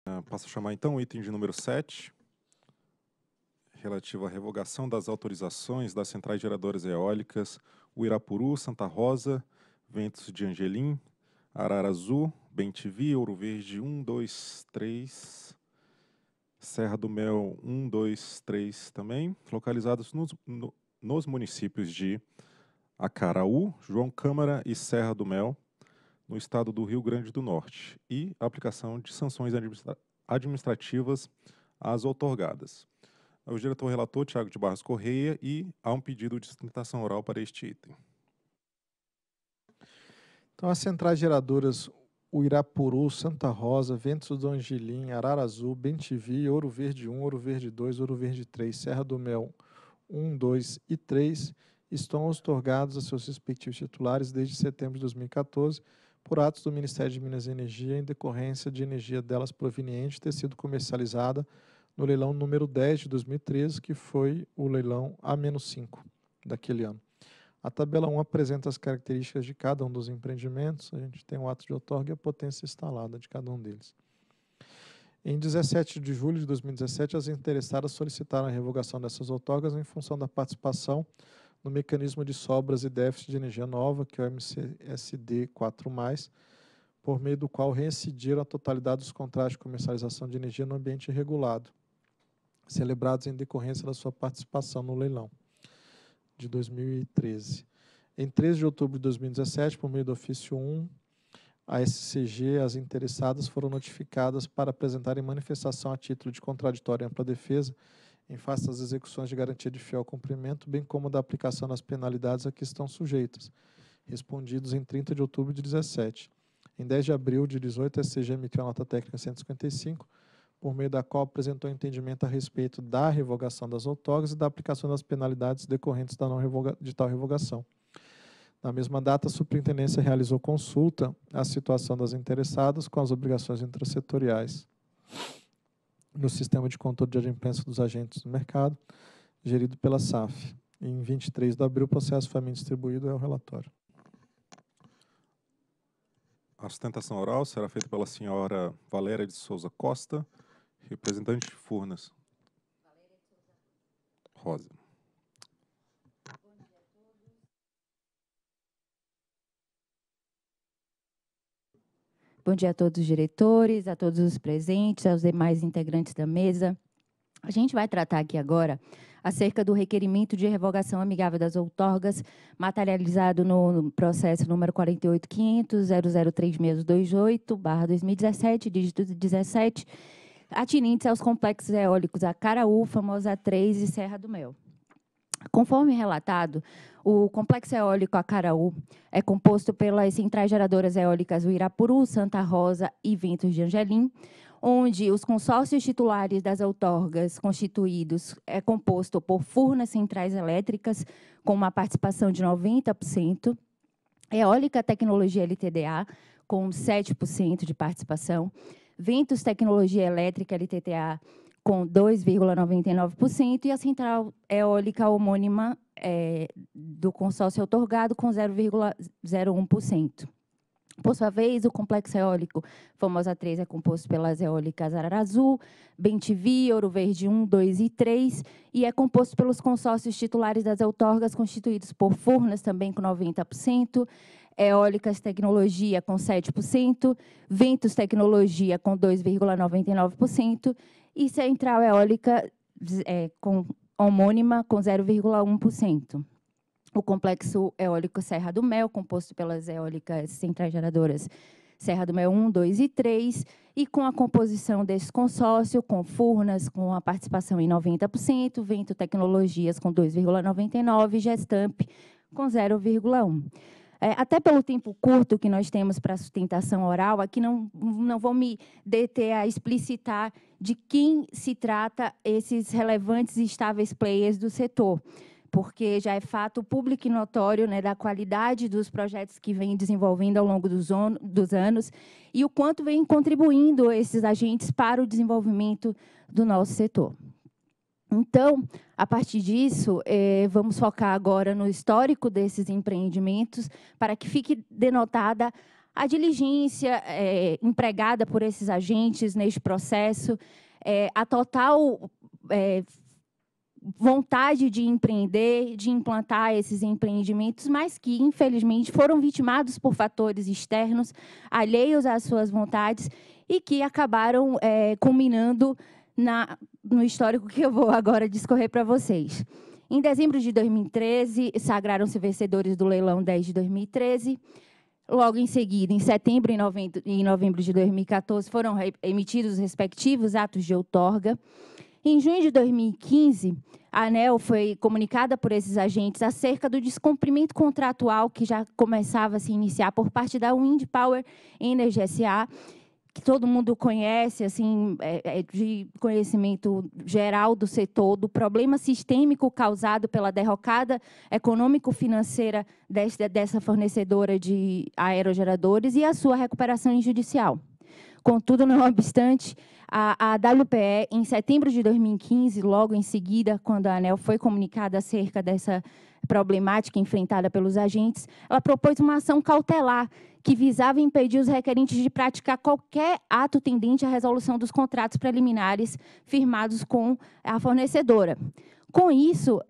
Passo a chamar, então, o item de número 7, relativo à revogação das autorizações das centrais geradoras eólicas Uirapuru, Santa Rosa, Ventos de Angelim, Ararazu, Bem-TV, Ouro Verde 1, 2, 3, Serra do Mel 1, 2, 3 também, localizados nos municípios de Acaraú, João Câmara e Serra do Mel, no estado do Rio Grande do Norte, e aplicação de sanções administrativas às outorgadas. O diretor-relator, Tiago de Barros Correia, e há um pedido de sustentação oral para este item. Então, as centrais geradoras Uirapuru, Santa Rosa, Ventos do Angelim, Ararazu, Bem-TV, Ouro Verde 1, Ouro Verde 2, Ouro Verde 3, Serra do Mel 1, 2 e 3 estão outorgados a seus respectivos titulares desde setembro de 2014 por atos do Ministério de Minas e Energia em decorrência de energia delas proveniente ter sido comercializada no leilão número 10 de 2013, que foi o leilão A-5 daquele ano. A tabela 1 apresenta as características de cada um dos empreendimentos. A gente tem o ato de outorga e a potência instalada de cada um deles. Em 17 de julho de 2017, as interessadas solicitaram a revogação dessas outorgas em função da participação no mecanismo de sobras e déficit de energia nova, que é o MCSD 4+, por meio do qual reincidiram a totalidade dos contratos de comercialização de energia no ambiente regulado, celebrados em decorrência da sua participação no leilão de 2013. Em 13 de outubro de 2017, por meio do ofício 1, a SCG, as interessadas foram notificadas para apresentarem manifestação a título de contraditório e ampla defesa em face das execuções de garantia de fiel cumprimento, bem como da aplicação das penalidades a que estão sujeitas, respondidos em 30 de outubro de 2017. Em 10 de abril de 2018, a SCG emitiu a nota técnica 155, por meio da qual apresentou entendimento a respeito da revogação das outorgas e da aplicação das penalidades decorrentes de tal revogação. Na mesma data, a superintendência realizou consulta à situação das interessadas com as obrigações intrasetoriais no sistema de controle de adimplência dos agentes do mercado, gerido pela SAF. Em 23 de abril, o processo foi distribuído ao relatório. A sustentação oral será feita pela senhora Valéria de Souza Costa, representante de Furnas. Rosa. Bom dia a todos os diretores, a todos os presentes, aos demais integrantes da mesa. A gente vai tratar aqui agora acerca do requerimento de revogação amigável das outorgas, materializado no processo número 48.500.003628/2017, dígito 17, atinentes aos complexos eólicos Acaraú, Famosa 3 e Serra do Mel. Conforme relatado, o complexo eólico Acaraú é composto pelas centrais geradoras eólicas Uirapuru, Santa Rosa e Ventos de Angelim, onde os consórcios titulares das outorgas constituídos é composto por Furnas Centrais Elétricas, com uma participação de 90%, Eólica Tecnologia LTDA, com 7% de participação, Ventos Tecnologia Elétrica LTTA, com 2,99%, e a central eólica homônima do consórcio outorgado, com 0,01%. Por sua vez, o complexo eólico Famosa 3 é composto pelas eólicas Ararazu, Bem-TV, Ouro Verde 1, 2 e 3, e é composto pelos consórcios titulares das outorgas, constituídos por Furnas, também com 90%, Eólicas Tecnologia, com 7%, Ventos Tecnologia, com 2,99%, e Central Eólica homônima, com 0,1%. O complexo eólico Serra do Mel, composto pelas eólicas centrais geradoras Serra do Mel 1, 2 e 3, e com a composição desse consórcio, com Furnas, com a participação em 90%, Vento Tecnologias, com 2,99%, e Gestamp, com 0,1%. Até pelo tempo curto que nós temos para a sustentação oral, aqui não vou me deter a explicitar de quem se trata esses relevantes e estáveis players do setor, porque já é fato público e notório, né, da qualidade dos projetos que vem desenvolvendo ao longo dos anos e o quanto vem contribuindo esses agentes para o desenvolvimento do nosso setor. Então, a partir disso, vamos focar agora no histórico desses empreendimentos, para que fique denotada a diligência empregada por esses agentes neste processo, a total vontade de empreender, de implantar esses empreendimentos, mas que, infelizmente, foram vitimados por fatores externos, alheios às suas vontades, e que acabaram culminando no histórico que eu vou agora discorrer para vocês. Em dezembro de 2013, sagraram-se vencedores do leilão 10 de 2013. Logo em seguida, em setembro e novembro de 2014, foram emitidos os respectivos atos de outorga. Em junho de 2015, a ANEEL foi comunicada por esses agentes acerca do descumprimento contratual que já começava a se iniciar por parte da Wind Power Energy S.A., que todo mundo conhece, assim, de conhecimento geral do setor, do problema sistêmico causado pela derrocada econômico-financeira dessa fornecedora de aerogeradores e a sua recuperação judicial. Contudo, não obstante, a WPE, em setembro de 2015, logo em seguida, quando a ANEEL foi comunicada acerca dessa problemática enfrentada pelos agentes, ela propôs uma ação cautelar que visava impedir os requerentes de praticar qualquer ato tendente à resolução dos contratos preliminares firmados com a fornecedora. Com isso,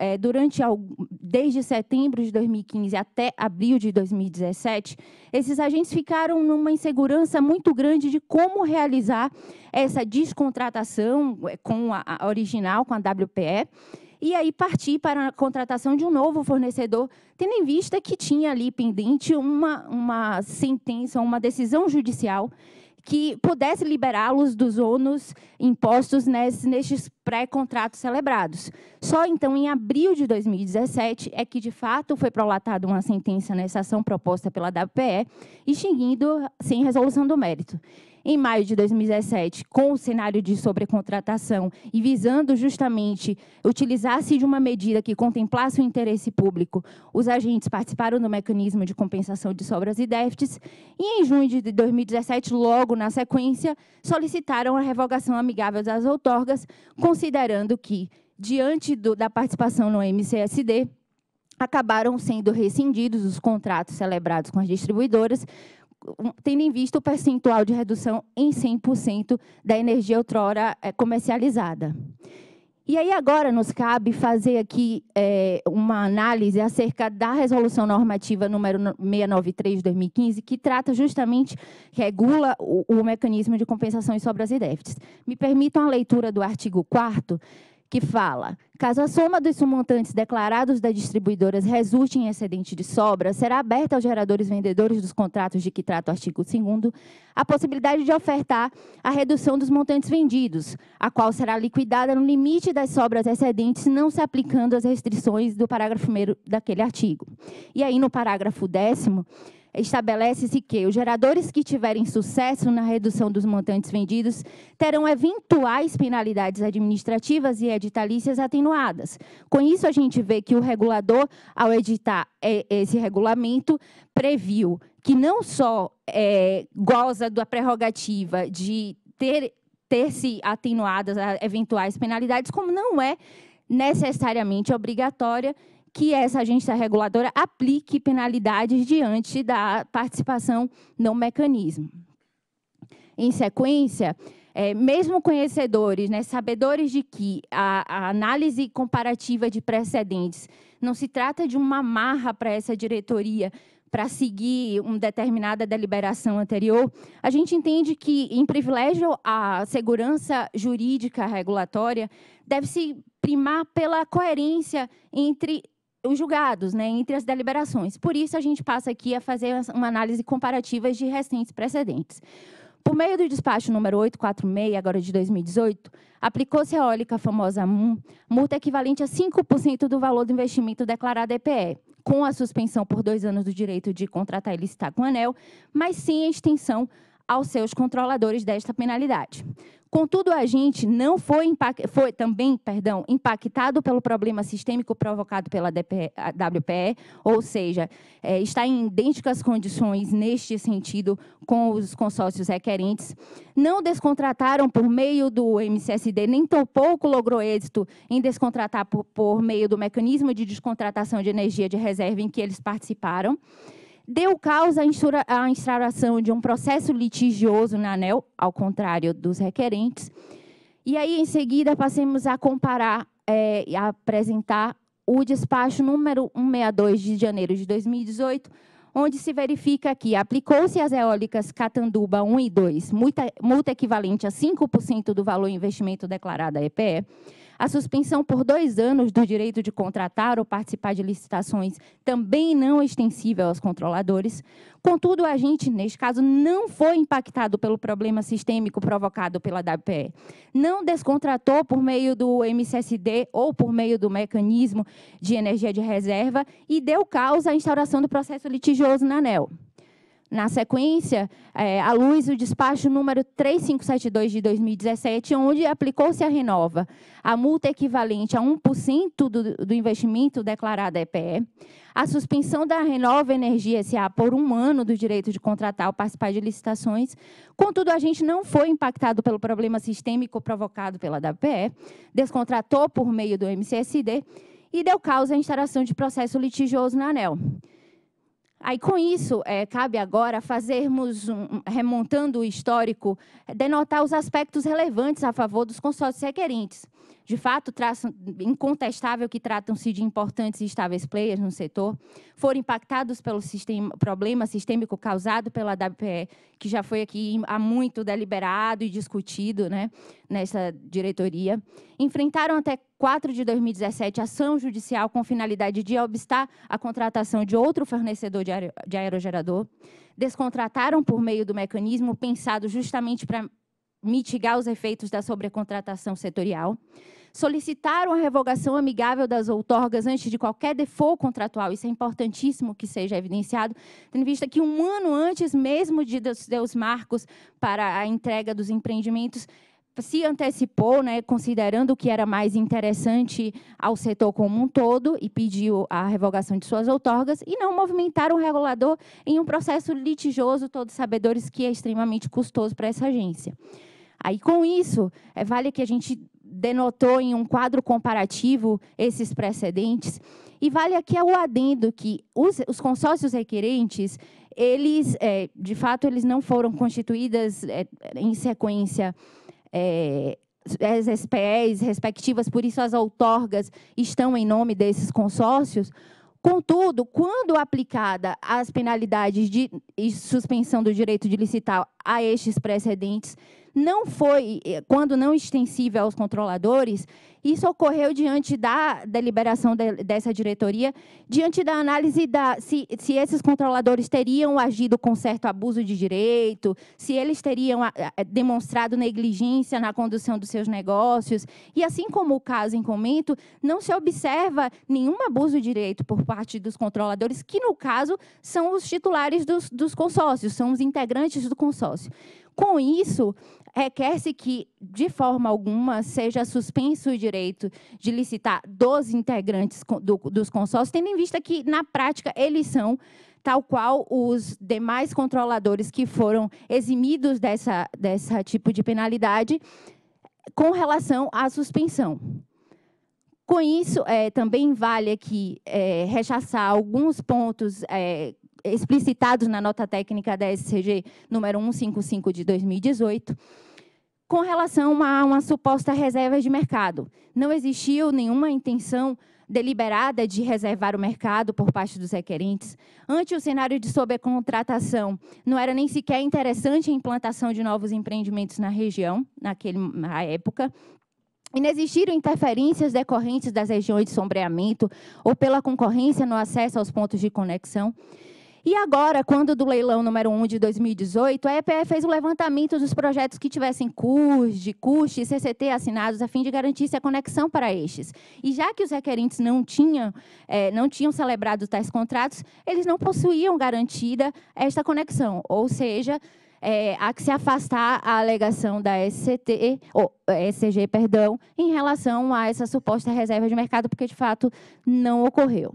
desde setembro de 2015 até abril de 2017, esses agentes ficaram numa insegurança muito grande de como realizar essa descontratação com a original, com a WPE, e aí partir para a contratação de um novo fornecedor, tendo em vista que tinha ali pendente uma sentença, uma decisão judicial que pudesse liberá-los dos ônus impostos nestes pré-contratos celebrados. Só então, em abril de 2017, é que, de fato, foi prolatada uma sentença nessa ação proposta pela WPE, extinguindo sem resolução do mérito. Em maio de 2017, com o cenário de sobrecontratação e visando justamente utilizar-se de uma medida que contemplasse o interesse público, os agentes participaram do mecanismo de compensação de sobras e déficits e, em junho de 2017, logo na sequência, solicitaram a revogação amigável das outorgas, considerando que, diante da participação no MCSD, acabaram sendo rescindidos os contratos celebrados com as distribuidoras, tendo em vista o percentual de redução em 100% da energia outrora comercializada. E aí agora nos cabe fazer aqui uma análise acerca da resolução normativa número 693 de 2015, que trata justamente, regula o mecanismo de compensação em sobras e déficits. Me permitam a leitura do artigo 4º, que fala: caso a soma dos sumontantes declarados das distribuidoras resulte em excedente de sobra, será aberta aos geradores vendedores dos contratos de que trata o artigo 2º a possibilidade de ofertar a redução dos montantes vendidos, a qual será liquidada no limite das sobras excedentes, não se aplicando as restrições do parágrafo 1º daquele artigo. E aí, no parágrafo 10º, estabelece-se que os geradores que tiverem sucesso na redução dos montantes vendidos terão eventuais penalidades administrativas e editalícias atenuadas. Com isso, a gente vê que o regulador, ao editar esse regulamento, previu que não só goza da prerrogativa de ter-se atenuadas eventuais penalidades, como não é necessariamente obrigatória que essa agência reguladora aplique penalidades diante da participação no mecanismo. Em sequência, mesmo conhecedores, sabedores de que a análise comparativa de precedentes não se trata de uma amarra para essa diretoria para seguir uma determinada deliberação anterior, a gente entende que, em privilégio à segurança jurídica regulatória, deve-se primar pela coerência entre os julgados, entre as deliberações. Por isso, a gente passa aqui a fazer uma análise comparativa de recentes precedentes. Por meio do despacho número 846, agora de 2018, aplicou-se a eólica famosa multa equivalente a 5% do valor do investimento declarado EPE, com a suspensão por 2 anos do direito de contratar e licitar com a ANEEL, mas sem a extensão aos seus controladores desta penalidade. Contudo, a gente não foi também impactado pelo problema sistêmico provocado pela WPE, ou seja, está em idênticas condições neste sentido com os consórcios requerentes. Não descontrataram por meio do MCSD, nem tampouco logrou êxito em descontratar por meio do mecanismo de descontratação de energia de reserva em que eles participaram. deu causa à instauração de um processo litigioso na ANEEL, ao contrário dos requerentes. E aí, em seguida, passemos a comparar e a apresentar o despacho número 162 de janeiro de 2018, onde se verifica que aplicou-se às eólicas Catanduba 1 e 2, multa equivalente a 5% do valor investimento declarado à EPE, a suspensão por 2 anos do direito de contratar ou participar de licitações também não extensível aos controladores. Contudo, a gente, neste caso, não foi impactado pelo problema sistêmico provocado pela WPE. Não descontratou por meio do MCSD ou por meio do mecanismo de energia de reserva e deu causa à instauração do processo litigioso na ANEEL. Na sequência, à luz do despacho número 3572 de 2017, onde aplicou-se a Renova a multa equivalente a 1% do investimento declarado à EPE, a suspensão da Renova Energia S.A. por 1 ano do direito de contratar ou participar de licitações. Contudo, a gente não foi impactado pelo problema sistêmico provocado pela WPE, descontratou por meio do MCSD e deu causa à instauração de processo litigioso na ANEEL. Aí, com isso, cabe agora fazermos, remontando o histórico, denotar os aspectos relevantes a favor dos consórcios requerentes. De fato, incontestável que tratam-se de importantes e estáveis players no setor, foram impactados pelo problema sistêmico causado pela WPE, que já foi aqui há muito deliberado e discutido, né, nessa diretoria. Enfrentaram até 4 de 2017 ação judicial com finalidade de obstar a contratação de outro fornecedor de aerogerador. Descontrataram por meio do mecanismo pensado justamente para mitigar os efeitos da sobrecontratação setorial. Solicitaram a revogação amigável das outorgas antes de qualquer default contratual. Isso é importantíssimo que seja evidenciado, tendo em vista que 1 ano antes mesmo de seus marcos para a entrega dos empreendimentos, se antecipou, né, considerando o que era mais interessante ao setor como um todo, e pediu a revogação de suas outorgas, e não movimentaram o regulador em um processo litigioso, todos sabedores que é extremamente custoso para essa agência. Aí, com isso, vale que a gente denotou em um quadro comparativo esses precedentes, e vale aqui o adendo que os consórcios requerentes, eles, de fato, eles não foram constituídas em sequência as SPEs respectivas, por isso as outorgas estão em nome desses consórcios. Contudo, quando aplicada as penalidades de suspensão do direito de licitar a estes precedentes, não foi, quando não extensível aos controladores, isso ocorreu diante da deliberação dessa diretoria, diante da análise se esses controladores teriam agido com certo abuso de direito, se eles teriam demonstrado negligência na condução dos seus negócios. E, assim como o caso em comento, não se observa nenhum abuso de direito por parte dos controladores, que, no caso, são os titulares dos consórcios, são os integrantes do consórcio. Com isso, requer-se que, de forma alguma, seja suspenso o direito de licitar dos integrantes dos consórcios, tendo em vista que, na prática, eles são, tal qual os demais controladores que foram eximidos dessa tipo de penalidade, com relação à suspensão. Com isso, também vale aqui rechaçar alguns pontos explicitados na nota técnica da SCG número 155 de 2018, com relação a uma suposta reserva de mercado. Não existiu nenhuma intenção deliberada de reservar o mercado por parte dos requerentes. Ante o cenário de sobrecontratação, não era nem sequer interessante a implantação de novos empreendimentos na região, na época. E não existiram interferências decorrentes das regiões de sombreamento ou pela concorrência no acesso aos pontos de conexão. E agora, quando do leilão número 1 de 2018, a EPE fez o levantamento dos projetos que tivessem CUST e CCT assinados a fim de garantir essa conexão para estes. E já que os requerentes não tinham celebrado tais contratos, eles não possuíam garantida esta conexão, ou seja, há que se afastar a alegação da SCG, em relação a essa suposta reserva de mercado, porque, de fato, não ocorreu.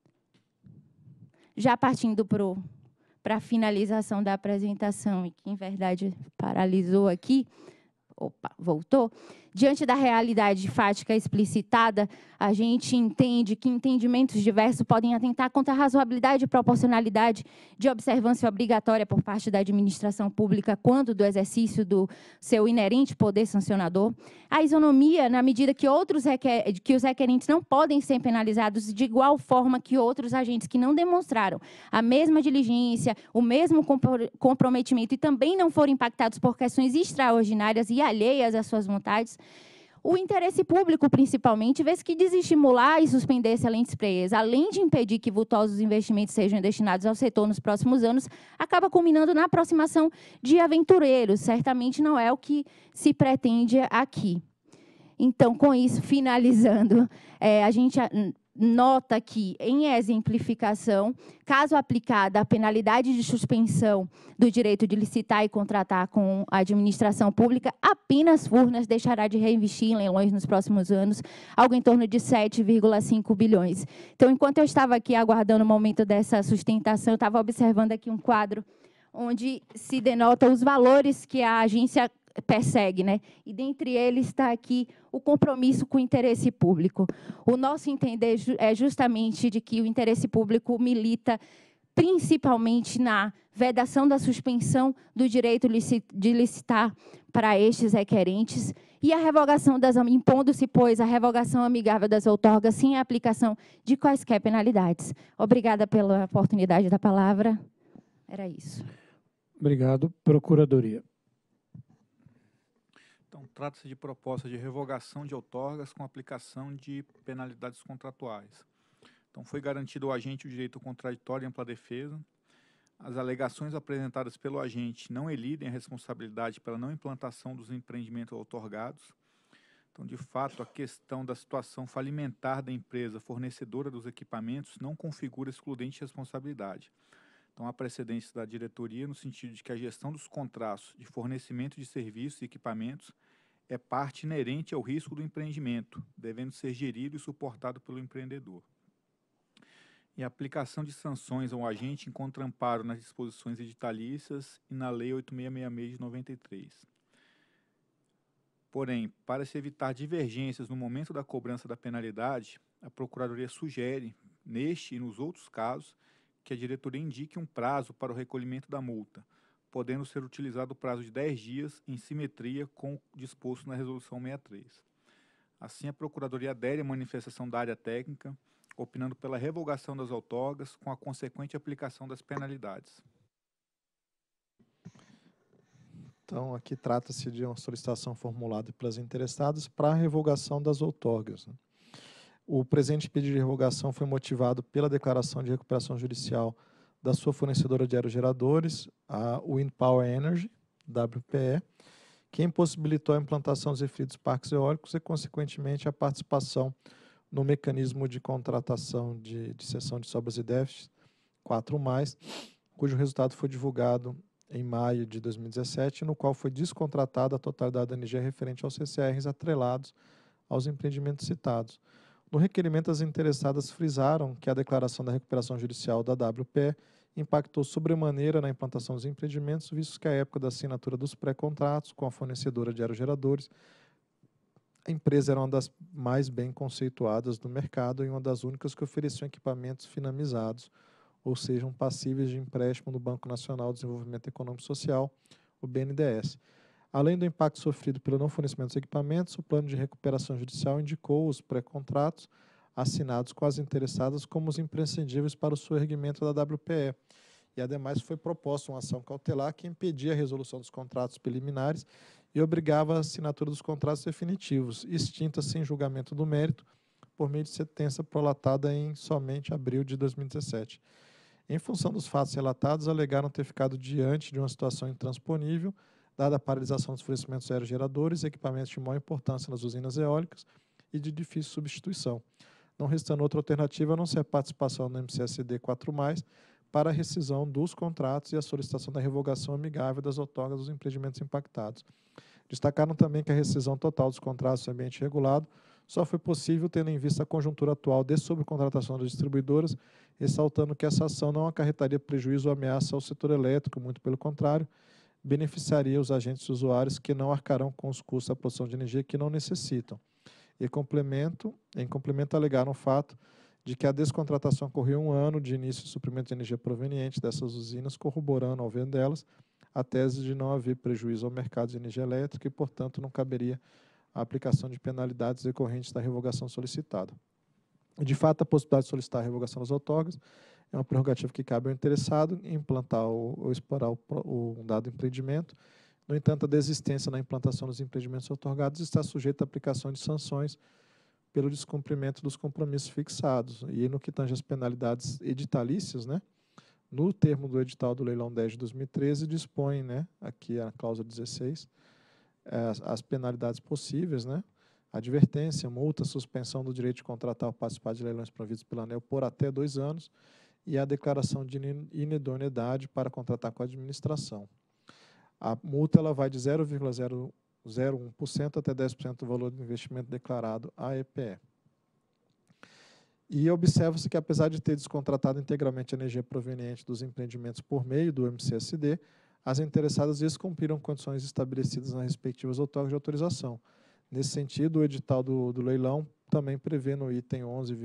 Já partindo para a finalização da apresentação, e que, em verdade, paralisou aqui, Opa, voltou? Diante da realidade fática explicitada, a gente entende que entendimentos diversos podem atentar contra a razoabilidade e proporcionalidade de observância obrigatória por parte da administração pública quando do exercício do seu inerente poder sancionador, a isonomia na medida que os requerentes não podem ser penalizados de igual forma que outros agentes que não demonstraram a mesma diligência, o mesmo comprometimento e também não foram impactados por questões extraordinárias e alheias às suas vontades. O interesse público, principalmente, vê-se que desestimular e suspender excelentes players, além de impedir que vultosos investimentos sejam destinados ao setor nos próximos anos, acaba culminando na aproximação de aventureiros. Certamente não é o que se pretende aqui. Então, com isso, finalizando, a gente nota que, em exemplificação, caso aplicada a penalidade de suspensão do direito de licitar e contratar com a administração pública, apenas Furnas deixará de reinvestir em leilões nos próximos anos, algo em torno de 7,5 bilhões. Então, enquanto eu estava aqui aguardando o momento dessa sustentação, eu estava observando aqui um quadro onde se denota os valores que a agência persegue, né? E dentre eles está aqui o compromisso com o interesse público. O nosso entender é justamente de que o interesse público milita principalmente na vedação da suspensão do direito de licitar para estes requerentes e a revogação impondo-se, pois, a revogação amigável das outorgas sem a aplicação de quaisquer penalidades. Obrigada pela oportunidade da palavra. Era isso. Obrigado. Procuradoria. Então, trata-se de proposta de revogação de outorgas com aplicação de penalidades contratuais. Então, foi garantido ao agente o direito contraditório e ampla defesa. As alegações apresentadas pelo agente não elidem a responsabilidade pela não implantação dos empreendimentos outorgados. Então, de fato, a questão da situação falimentar da empresa fornecedora dos equipamentos não configura excludente de responsabilidade. Então, há precedentes da diretoria no sentido de que a gestão dos contratos de fornecimento de serviços e equipamentos é parte inerente ao risco do empreendimento, devendo ser gerido e suportado pelo empreendedor. E a aplicação de sanções ao agente encontra amparo nas disposições editalícias e na Lei 8666 de 93. Porém, para se evitar divergências no momento da cobrança da penalidade, a Procuradoria sugere, neste e nos outros casos, que a diretoria indique um prazo para o recolhimento da multa, podendo ser utilizado o prazo de 10 dias em simetria com o disposto na Resolução 63. Assim, a Procuradoria adere à manifestação da área técnica, opinando pela revogação das outorgas com a consequente aplicação das penalidades. Então, aqui trata-se de uma solicitação formulada pelas interessadas para a revogação das outorgas. O presente pedido de revogação foi motivado pela declaração de recuperação judicial da sua fornecedora de aerogeradores, a Wind Power Energy, WPE, que impossibilitou a implantação dos referidos parques eólicos e, consequentemente, a participação no mecanismo de contratação de cessão de sobras e déficits 4+, cujo resultado foi divulgado em maio de 2017, no qual foi descontratada a totalidade da energia referente aos CCRs atrelados aos empreendimentos citados. No requerimento, as interessadas frisaram que a declaração da recuperação judicial da WPE impactou sobremaneira na implantação dos empreendimentos, visto que à época da assinatura dos pré-contratos com a fornecedora de aerogeradores, a empresa era uma das mais bem conceituadas do mercado e uma das únicas que ofereciam equipamentos finamizados, ou sejam passíveis de empréstimo do Banco Nacional de Desenvolvimento Econômico e Social, o BNDES. Além do impacto sofrido pelo não fornecimento dos equipamentos, o plano de recuperação judicial indicou os pré-contratos assinados com as interessadas como os imprescindíveis para o soerguimento da WPE. E, ademais, foi proposta uma ação cautelar que impedia a resolução dos contratos preliminares e obrigava a assinatura dos contratos definitivos, extinta sem julgamento do mérito, por meio de sentença prolatada em somente abril de 2017. Em função dos fatos relatados, alegaram ter ficado diante de uma situação intransponível, dada a paralisação dos fornecimentos aerogeradores, equipamentos de maior importância nas usinas eólicas e de difícil substituição, não restando outra alternativa a não ser a participação no MCSD 4+, para a rescisão dos contratos e a solicitação da revogação amigável das outorgas dos empreendimentos impactados. Destacaram também que a rescisão total dos contratos em ambiente regulado só foi possível tendo em vista a conjuntura atual de sobrecontratação das distribuidoras, ressaltando que essa ação não acarretaria prejuízo ou ameaça ao setor elétrico, muito pelo contrário, beneficiaria os agentes e usuários que não arcarão com os custos da produção de energia que não necessitam. Em complemento, alegaram o fato de que a descontratação ocorreu 1 ano de início de suprimento de energia proveniente dessas usinas, corroborando, ao ver delas, a tese de não haver prejuízo ao mercado de energia elétrica e, portanto, não caberia a aplicação de penalidades decorrentes da revogação solicitada. De fato, a possibilidade de solicitar a revogação das outorgas é uma prerrogativa que cabe ao interessado em implantar ou explorar o dado empreendimento. No entanto, a desistência na implantação dos empreendimentos outorgados está sujeita à aplicação de sanções pelo descumprimento dos compromissos fixados. E no que tange às penalidades editalícias, né, no termo do edital do leilão 10 de 2013, dispõe, né, aqui a cláusula 16, as penalidades possíveis, né, advertência, multa, suspensão do direito de contratar ou participar de leilões promovidos pela ANEEL por até 2 anos e a declaração de inidoneidade para contratar com a administração. A multa ela vai de 0,001% até 10% do valor do investimento declarado à EPE. E observa-se que, apesar de ter descontratado integralmente a energia proveniente dos empreendimentos por meio do MCSD, as interessadas descumpriram condições estabelecidas nas respectivas outorgas de autorização. Nesse sentido, o edital do leilão também prevê no item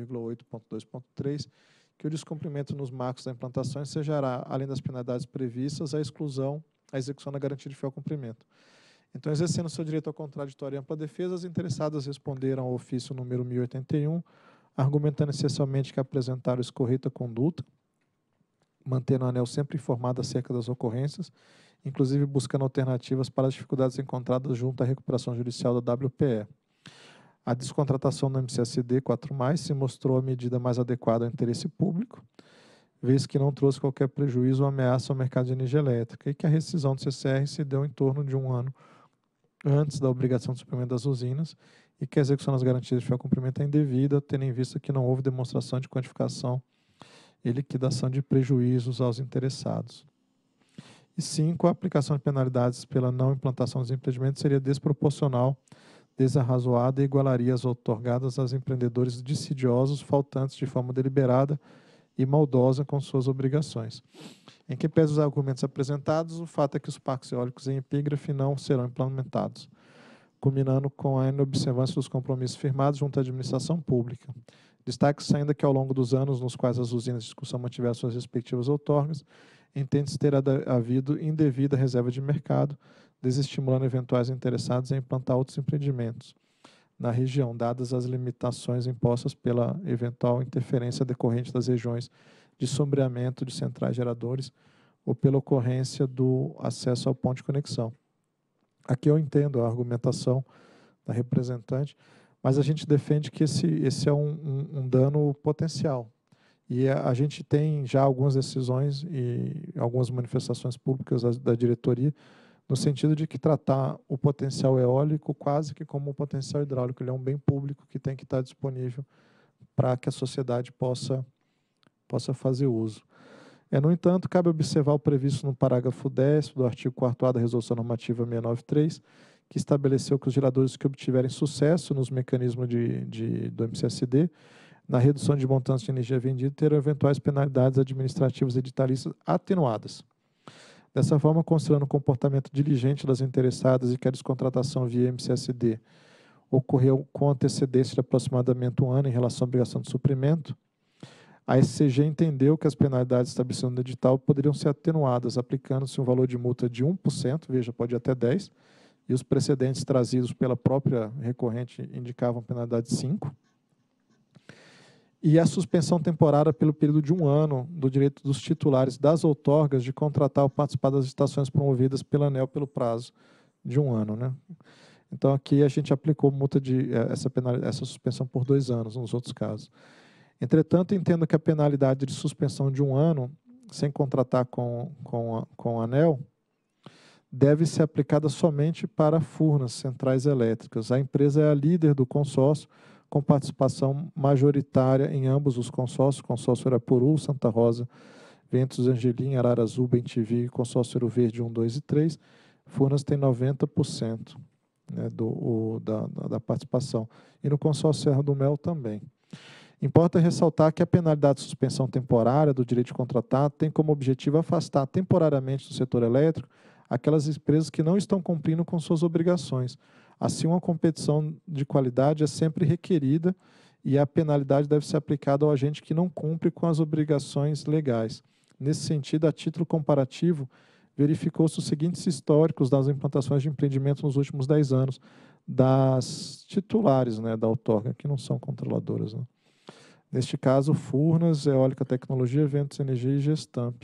11,8.2.3 que o descumprimento nos marcos da implantação ensejará, além das penalidades previstas, a execução da garantia de fiel cumprimento. Então, exercendo seu direito ao contraditório e ampla defesa, as interessadas responderam ao ofício número 1081, argumentando essencialmente que apresentaram escorreita conduta, mantendo a ANEEL sempre informada acerca das ocorrências, inclusive buscando alternativas para as dificuldades encontradas junto à recuperação judicial da WPE. A descontratação do MCSD 4+, se mostrou a medida mais adequada ao interesse público, vez que não trouxe qualquer prejuízo ou ameaça ao mercado de energia elétrica, e que a rescisão do CCR se deu em torno de 1 ano antes da obrigação de suprimento das usinas, e que a execução das garantias de fiel cumprimento é indevida, tendo em vista que não houve demonstração de quantificação e liquidação de prejuízos aos interessados. E 5, a aplicação de penalidades pela não implantação dos empreendimentos seria desproporcional, desarrazoada e igualaria as outorgadas aos empreendedores dissidiosos, faltantes de forma deliberada e maldosa com suas obrigações. Em que pese os argumentos apresentados, o fato é que os parques eólicos em epígrafe não serão implementados, culminando com a inobservância dos compromissos firmados junto à administração pública. Destaque-se ainda que, ao longo dos anos nos quais as usinas de discussão mantiveram suas respectivas outorgas, entende-se ter havido indevida reserva de mercado, desestimulando eventuais interessados em implantar outros empreendimentos na região, dadas as limitações impostas pela eventual interferência decorrente das regiões de sombreamento de centrais geradores ou pela ocorrência do acesso ao ponto de conexão. Aqui eu entendo a argumentação da representante, mas a gente defende que esse é um dano potencial. E a gente tem já algumas decisões e algumas manifestações públicas da diretoria, no sentido de que tratar o potencial eólico quase que como o potencial hidráulico. Ele é um bem público que tem que estar disponível para que a sociedade possa fazer uso. No entanto, cabe observar o previsto no parágrafo 10º do artigo 4º da Resolução Normativa 693, que estabeleceu que os geradores que obtiverem sucesso nos mecanismos do MCSD, na redução de montantes de energia vendida, terão eventuais penalidades administrativas editalícias atenuadas. Dessa forma, considerando o comportamento diligente das interessadas e que a descontratação via MCSD ocorreu com antecedência de aproximadamente 1 ano em relação à obrigação de suprimento, a SCG entendeu que as penalidades estabelecidas no edital poderiam ser atenuadas, aplicando-se um valor de multa de 1%, veja, pode ir até 10%, e os precedentes trazidos pela própria recorrente indicavam penalidade de 5%, e a suspensão temporária pelo período de 1 ano do direito dos titulares das outorgas de contratar ou participar das licitações promovidas pela ANEEL pelo prazo de 1 ano. Né? Então, aqui a gente aplicou multa essa suspensão por 2 anos, nos outros casos. Entretanto, entendo que a penalidade de suspensão de 1 ano, sem contratar com a ANEEL, deve ser aplicada somente para Furnas, centrais elétricas. A empresa é a líder do consórcio, com participação majoritária em ambos os consórcios, consórcio Irapuru, Santa Rosa, Ventos Angelim, Ararazu, Bem-TV, consórcio Ouro Verde 1, 2 e 3. Furnas tem 90%, né, da participação. E no consórcio Serra do Mel também. Importa ressaltar que a penalidade de suspensão temporária do direito de contratar tem como objetivo afastar temporariamente do setor elétrico aquelas empresas que não estão cumprindo com suas obrigações. Assim, uma competição de qualidade é sempre requerida e a penalidade deve ser aplicada ao agente que não cumpre com as obrigações legais. Nesse sentido, a título comparativo, verificou-se os seguintes históricos das implantações de empreendimentos nos últimos 10 anos das titulares, né, da outorga, que não são controladoras, né. Neste caso, Furnas, Eólica Tecnologia, Ventos Energia e Gestamp.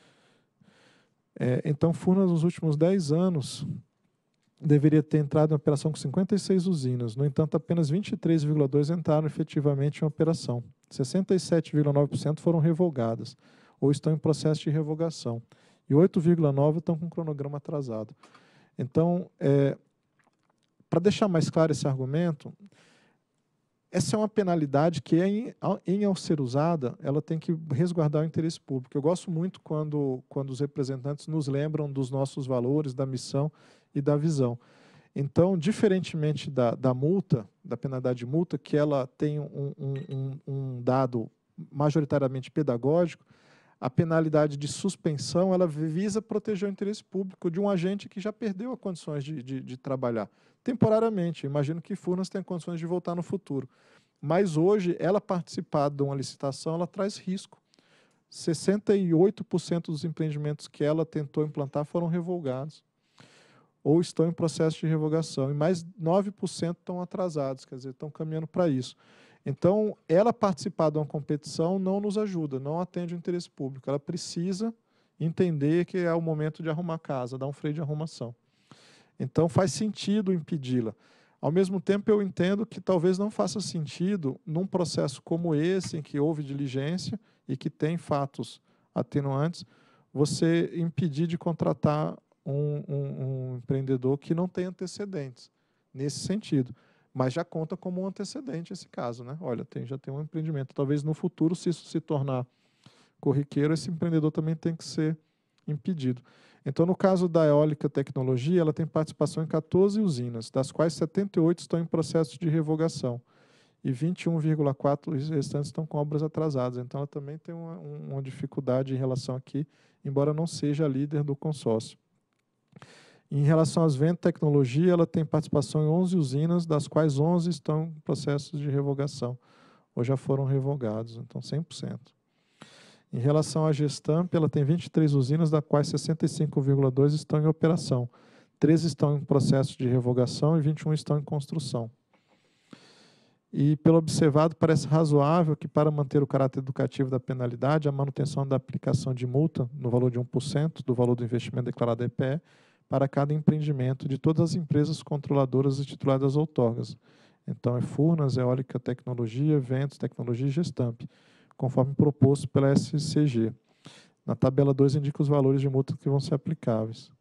Então, Furnas, nos últimos 10 anos, deveria ter entrado em operação com 56 usinas. No entanto, apenas 23,2 entraram efetivamente em operação. 67,9% foram revogadas ou estão em processo de revogação. E 8,9% estão com cronograma atrasado. Então, para deixar mais claro esse argumento, essa é uma penalidade que, ao ser usada, ela tem que resguardar o interesse público. Eu gosto muito quando os representantes nos lembram dos nossos valores, da missão e da visão. Então, diferentemente da multa, da penalidade de multa, que ela tem um dado majoritariamente pedagógico, a penalidade de suspensão ela visa proteger o interesse público de um agente que já perdeu as condições de trabalhar temporariamente. Imagino que Furnas tenha condições de voltar no futuro. Mas hoje, ela participar de uma licitação, ela traz risco. 68% dos empreendimentos que ela tentou implantar foram revogados ou estão em processo de revogação. E mais 9% estão atrasados, quer dizer, estão caminhando para isso. Então, ela participar de uma competição não nos ajuda, não atende o interesse público. Ela precisa entender que é o momento de arrumar a casa, dar um freio de arrumação. Então, faz sentido impedi-la. Ao mesmo tempo, eu entendo que talvez não faça sentido, num processo como esse, em que houve diligência e que tem fatos atenuantes, você impedir de contratar um empreendedor que não tem antecedentes, nesse sentido. Mas já conta como um antecedente esse caso, né? Olha, já tem um empreendimento. Talvez no futuro, se isso se tornar corriqueiro, esse empreendedor também tem que ser impedido. Então, no caso da Eólica Tecnologia, ela tem participação em 14 usinas, das quais 78 estão em processo de revogação e 21,4 restantes estão com obras atrasadas. Então, ela também tem uma dificuldade em relação aqui, embora não seja a líder do consórcio. Em relação às Ventos Tecnologia, ela tem participação em 11 usinas, das quais 11 estão em processo de revogação, ou já foram revogados, então 100%. Em relação à Gestamp, ela tem 23 usinas, das quais 65,2 estão em operação. 13 estão em processo de revogação e 21 estão em construção. E, pelo observado, parece razoável que, para manter o caráter educativo da penalidade, a manutenção da aplicação de multa no valor de 1% do valor do investimento declarado à EPE para cada empreendimento de todas as empresas controladoras e titulares das outorgas. Então, é Furnas, Eólica Tecnologia, Ventos Tecnologia e Gestamp, conforme proposto pela SCG. Na tabela 2 indica os valores de multa que vão ser aplicáveis.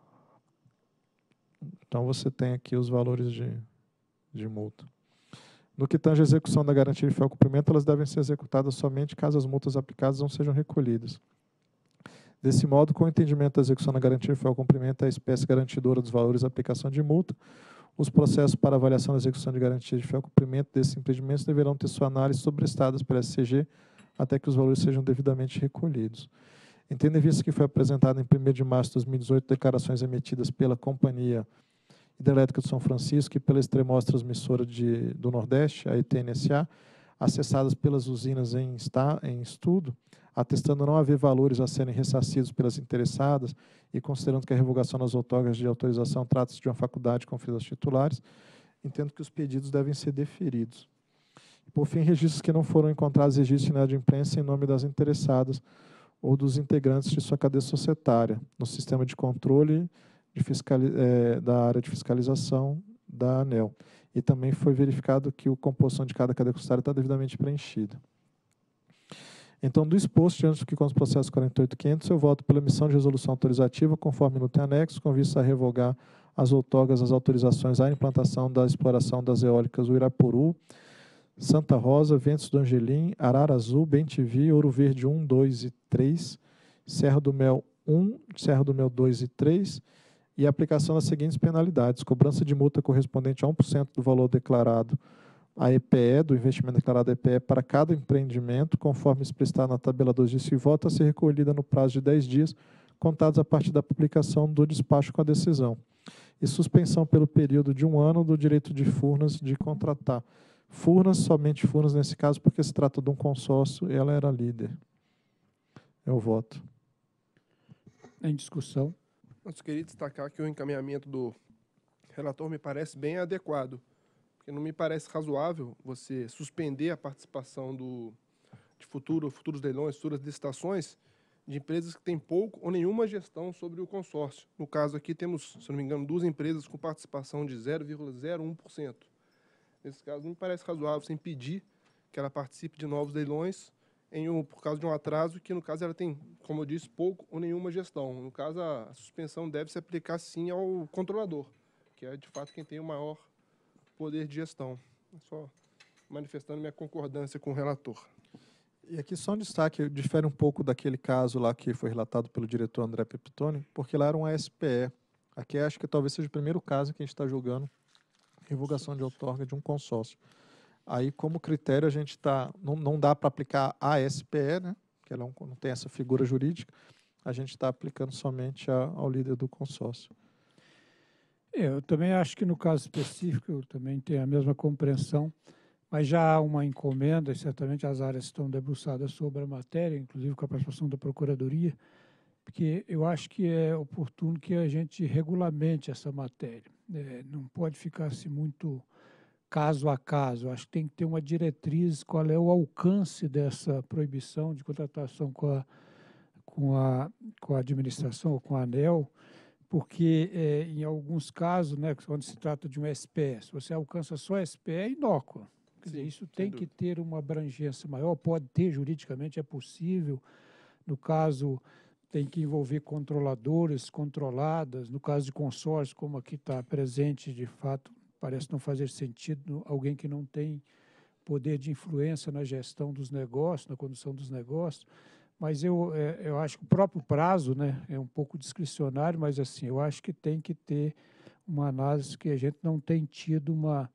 Então, você tem aqui os valores de multa. No que tange a execução da garantia de fiel cumprimento, elas devem ser executadas somente caso as multas aplicadas não sejam recolhidas. Desse modo, com o entendimento da execução da garantia de fiel cumprimento, a espécie garantidora dos valores da aplicação de multa, os processos para avaliação da execução de garantia de fiel cumprimento desses empreendimentos deverão ter sua análise sobrestadas pela SCG até que os valores sejam devidamente recolhidos. Tendo em vista que foi apresentado em 1º de março de 2018 declarações emitidas pela Companhia Hidrelétrica de São Francisco e pela Extremoz Transmissora do Nordeste, a ETNSA, acessadas pelas usinas em estudo, atestando não haver valores a serem ressarcidos pelas interessadas e considerando que a revogação das outorgas de autorização trata-se de uma faculdade conferida aos titulares, entendo que os pedidos devem ser deferidos. Por fim, registros que não foram encontrados registros de imprensa em nome das interessadas ou dos integrantes de sua cadeia societária, no sistema de controle da área de fiscalização da ANEEL. E também foi verificado que a composição de cada cadeia societária está devidamente preenchida. Então, do exposto, diante do que com os processos 48.500, eu voto pela emissão de resolução autorizativa, conforme no anexo, com vista a revogar as outorgas, as autorizações à implantação da exploração das eólicas Uirapuru, Santa Rosa, Ventos do Angelim, Ararazu, Bem-TV, Ouro Verde 1, 2 e 3, Serra do Mel 1, Serra do Mel 2 e 3, e a aplicação das seguintes penalidades: cobrança de multa correspondente a 1% do valor declarado à EPE, do investimento declarado à EPE, para cada empreendimento, conforme explicitado na tabela 2 disso, e volta a ser recolhida no prazo de 10 dias, contados a partir da publicação do despacho com a decisão. E suspensão pelo período de 1 ano do direito de Furnas de contratar. Furnas, somente Furnas nesse caso, porque se trata de um consórcio e ela era líder. Eu voto. Em discussão. Eu queria destacar que o encaminhamento do relator me parece bem adequado, porque não me parece razoável você suspender a participação de futuros leilões, futuras licitações de empresas que têm pouco ou nenhuma gestão sobre o consórcio. No caso aqui temos, se não me engano, 2 empresas com participação de 0,01%. Nesse caso, não me parece razoável você impedir que ela participe de novos leilões por causa de um atraso que, no caso, ela tem, como eu disse, pouco ou nenhuma gestão. No caso, a suspensão deve se aplicar, sim, ao controlador, que é, de fato, quem tem o maior poder de gestão. Só manifestando minha concordância com o relator. E aqui só um destaque, difere um pouco daquele caso lá que foi relatado pelo diretor André Pepitone, porque lá era um SPE. Aqui acho que talvez seja o primeiro caso que a gente está julgando revogação de outorga de um consórcio. Aí, como critério, a gente não dá para aplicar a SPE, né, que ela não tem essa figura jurídica, a gente está aplicando somente ao líder do consórcio. Eu também acho que no caso específico, eu também tenho a mesma compreensão, mas já há uma encomenda, e certamente as áreas estão debruçadas sobre a matéria, inclusive com a participação da Procuradoria, porque eu acho que é oportuno que a gente regulamente essa matéria. Não pode ficar assim muito caso a caso. Eu acho que tem que ter uma diretriz, qual é o alcance dessa proibição de contratação com a administração ou com a ANEEL, porque em alguns casos, né, quando se trata de um SPE, se você alcança só SPE, é inócuo. Quer dizer, isso tem que ter uma abrangência maior, pode ter juridicamente, é possível. No caso, tem que envolver controladores, controladas. No caso de consórcio, como aqui está presente, de fato, parece não fazer sentido alguém que não tem poder de influência na gestão dos negócios, na condução dos negócios. Mas eu acho que o próprio prazo, né, é um pouco discricionário, mas assim, eu acho que tem que ter uma análise que a gente não tem tido uma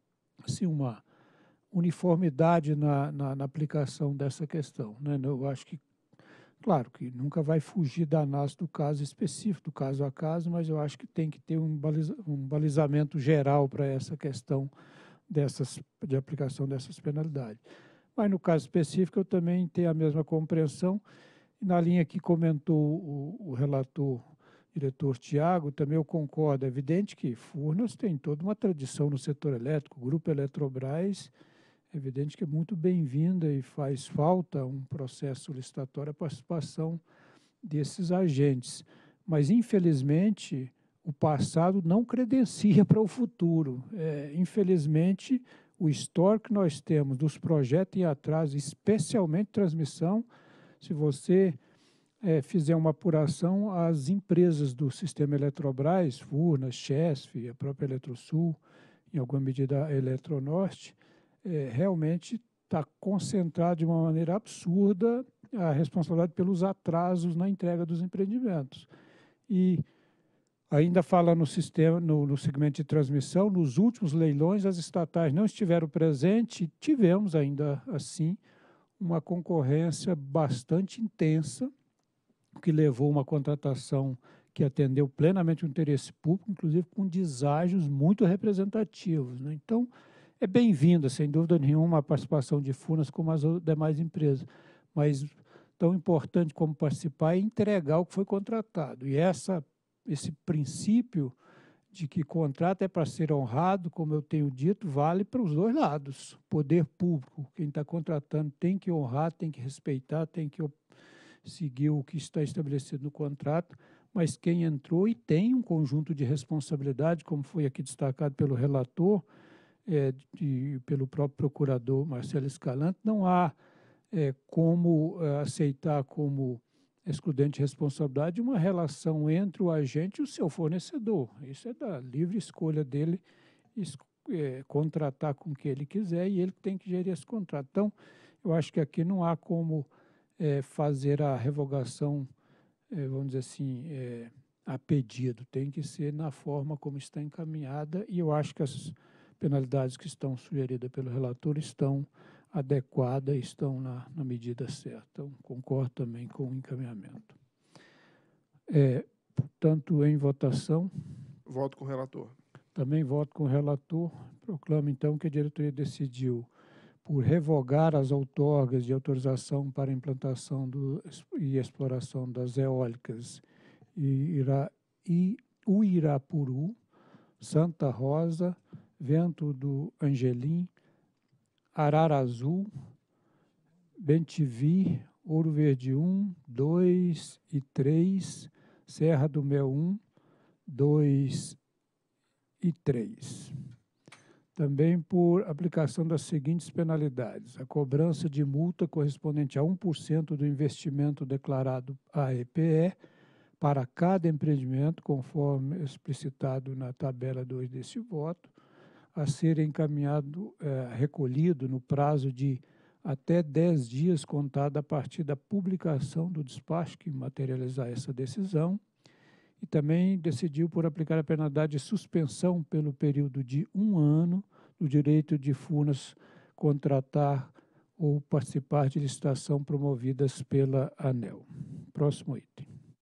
uniformidade na aplicação dessa questão, né? Eu acho que, claro, que nunca vai fugir da análise do caso específico, do caso a caso, mas eu acho que tem que ter um balizamento geral para essa questão de aplicação dessas penalidades. Mas, no caso específico, eu também tenho a mesma compreensão. E na linha que comentou o relator, diretor Tiago, também eu concordo. É evidente que Furnas tem toda uma tradição no setor elétrico, o Grupo Eletrobras, é evidente que é muito bem-vinda e faz falta um processo licitatório, a participação desses agentes. Mas, infelizmente, o passado não credencia para o futuro. Infelizmente, o histórico que nós temos dos projetos em atraso, especialmente transmissão, se você fizer uma apuração, as empresas do sistema Eletrobras, Furnas, Chesf, a própria Eletrosul, em alguma medida a Eletronorte, realmente está concentrado de uma maneira absurda a responsabilidade pelos atrasos na entrega dos empreendimentos. E ainda fala no sistema, no segmento de transmissão, nos últimos leilões as estatais não estiveram presentes e tivemos ainda assim uma concorrência bastante intensa, que levou uma contratação que atendeu plenamente o interesse público, inclusive com deságios muito representativos, né? Então, é bem-vinda, sem dúvida nenhuma, a participação de Furnas como as demais empresas, mas tão importante como participar é entregar o que foi contratado. E esse princípio de que contrato é para ser honrado, como eu tenho dito, vale para os dois lados. O poder público, quem está contratando, tem que honrar, tem que respeitar, tem que seguir o que está estabelecido no contrato, mas quem entrou e tem um conjunto de responsabilidade, como foi aqui destacado pelo relator, pelo próprio procurador Marcelo Escalante, não há como aceitar como excludente de responsabilidade uma relação entre o agente e o seu fornecedor. Isso é da livre escolha dele contratar com o que ele quiser e ele tem que gerir esse contrato. Então, eu acho que aqui não há como fazer a revogação, vamos dizer assim, a pedido. Tem que ser na forma como está encaminhada e eu acho que as penalidades que estão sugeridas pelo relator estão adequadas, estão na medida certa. Então, concordo também com o encaminhamento. Portanto, em votação, Voto com o relator. também voto com o relator. Proclamo, então, que a diretoria decidiu por revogar as outorgas de autorização para implantação e exploração das eólicas Uirapuru, Santa Rosa, Vento do Angelim, Ararazu, Bentivi, Ouro Verde 1, 2 e 3, Serra do Mel 1, 2 e 3. Também por aplicação das seguintes penalidades: a cobrança de multa correspondente a 1% do investimento declarado à EPE para cada empreendimento, conforme explicitado na tabela 2 deste voto, a ser encaminhado, recolhido no prazo de até 10 dias contado a partir da publicação do despacho que materializar essa decisão. E também decidiu por aplicar a penalidade de suspensão pelo período de 1 ano do direito de Furnas contratar ou participar de licitação promovidas pela ANEEL. Próximo item.